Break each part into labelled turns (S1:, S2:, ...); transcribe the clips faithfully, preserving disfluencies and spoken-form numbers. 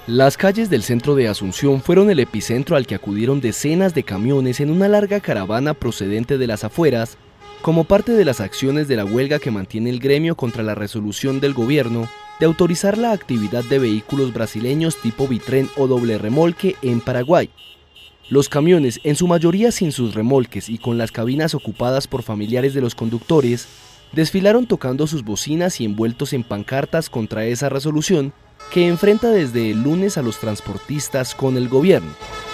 S1: Las calles del centro de Asunción fueron el epicentro al que acudieron decenas de camiones en una larga caravana procedente de las afueras, como parte de las acciones de la huelga que mantiene el gremio contra la resolución del gobierno de autorizar la actividad de vehículos brasileños tipo bitren o doble remolque en Paraguay. Los camiones, en su mayoría sin sus remolques y con las cabinas ocupadas por familiares de los conductores, desfilaron tocando sus bocinas y envueltos en pancartas contra esa resolución que enfrenta desde el lunes a los transportistas con el gobierno.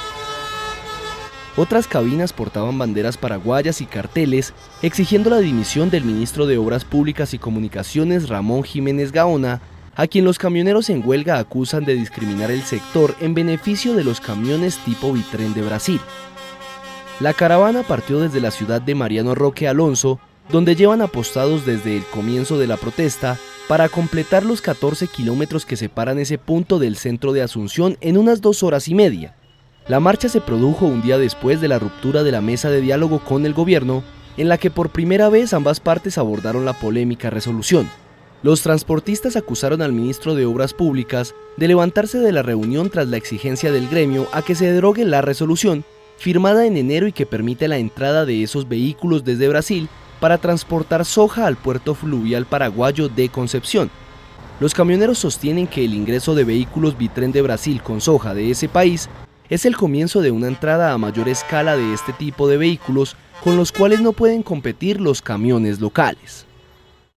S1: Otras cabinas portaban banderas paraguayas y carteles exigiendo la dimisión del ministro de Obras Públicas y Comunicaciones, Ramón Jiménez Gaona, a quien los camioneros en huelga acusan de discriminar el sector en beneficio de los camiones tipo bitren de Brasil. La caravana partió desde la ciudad de Mariano Roque Alonso, donde llevan apostados desde el comienzo de la protesta, para completar los catorce kilómetros que separan ese punto del centro de Asunción en unas dos horas y media. La marcha se produjo un día después de la ruptura de la mesa de diálogo con el gobierno, en la que por primera vez ambas partes abordaron la polémica resolución. Los transportistas acusaron al ministro de Obras Públicas de levantarse de la reunión tras la exigencia del gremio a que se derogue la resolución, firmada en enero y que permite la entrada de esos vehículos desde Brasil para transportar soja al puerto fluvial paraguayo de Concepción. Los camioneros sostienen que el ingreso de vehículos bitren de Brasil con soja de ese país es el comienzo de una entrada a mayor escala de este tipo de vehículos con los cuales no pueden competir los camiones locales.